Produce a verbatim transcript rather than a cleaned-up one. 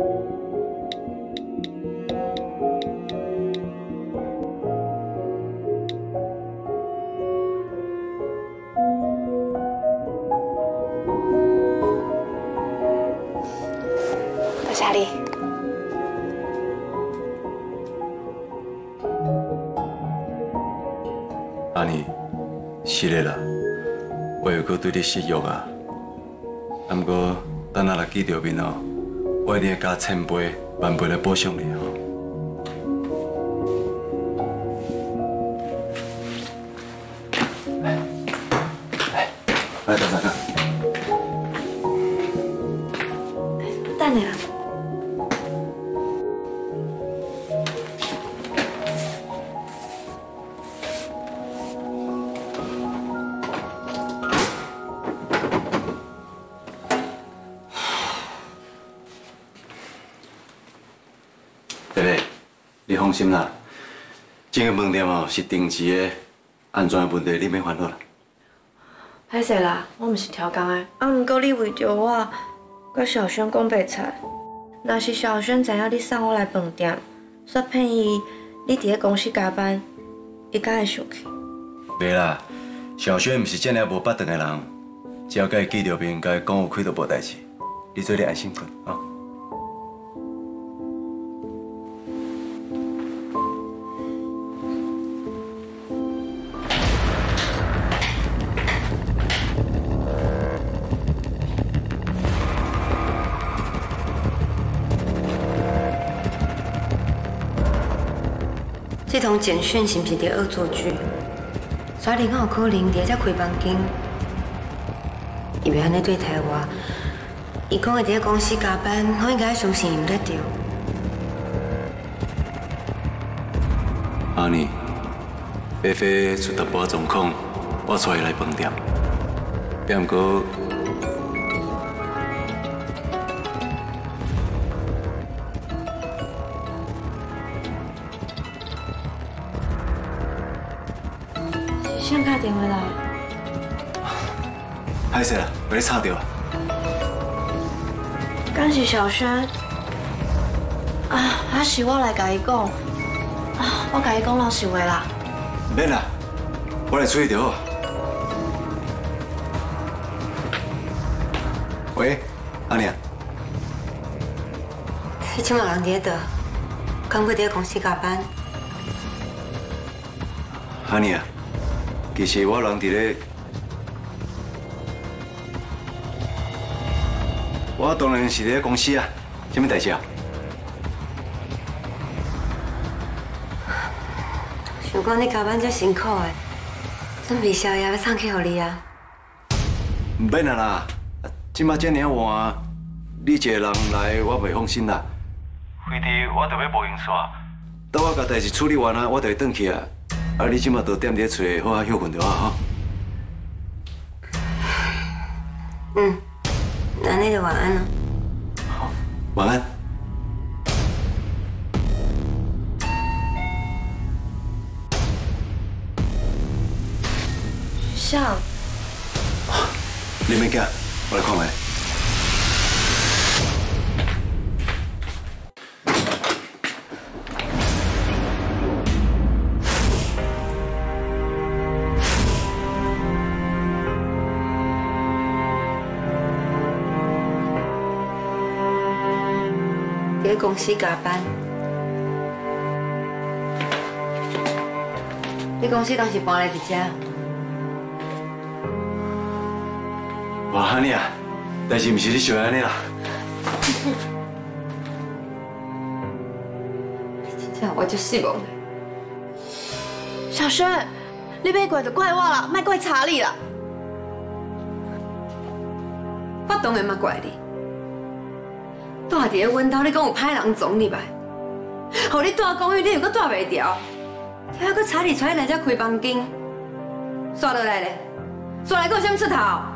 多谢你。 阿妮，是的啦，我又搁对你失约啊。啊，不过等下来见到面哦，我一定会加千倍万倍来补偿你哦。来，来，来，大三啊。 等你啦。 贝贝，你放心啦，这个饭店哦是定期的，安全的问题你免烦恼啦。 歹势啦，我毋是挑工的，啊，毋过你为着我，甲小轩讲白菜。若是小轩知影你送我来饭店，煞骗伊你伫咧公司加班，伊敢会生气？ 袂啦，小轩毋是这样无八长的人，只要甲伊见到面，甲伊讲有开就无代志。你做你安心困啊。 这通简讯是毋是伫恶作剧？沙林有可能伫遮开房间，伊袂安尼对待我。伊讲会伫咧公司加班，我应该相信伊毋得着。 阿妮，菲菲出突发状况，我带伊来饭店，也毋过。 先打电话来。 歹势啦，被你吵到啊！ 敢是小轩？啊，还是我来甲伊讲。啊，我甲伊讲老实话啦。 免啦，我来处理就好。喂，阿妮啊。 你今晚人伫咧倒？敢过伫咧公司加班？ 阿妮啊。 其实我人伫咧，我当然是伫咧公司啊，什么代志啊？ 想讲你加班遮辛苦的，准备宵夜要送去互你啊？ 唔免啊啦，即马遮尔晚，你一个人来我袂放心啦。非得我着要无闲煞，等我甲代志处理完啊，我就会转去啊。 啊！你即马都踮伫厝，好好休困就好哈。 嗯，那你就晚安了。 好，晚安。 像。 你免惊，我来看卖。 在公司加班，你公司当时搬来伫遮？ 哇，安尼啊，但是毋是你想的安尼啦。 真正我就失望了。小轩，你别怪就怪我啦，莫怪查理啦。我当然嘛怪你。 住伫咧阮兜，你讲有歹人撞入来，互你住公寓，你又搁住袂牢，还搁查理带你来遮开房间，刷落来咧，刷来搁有啥出头？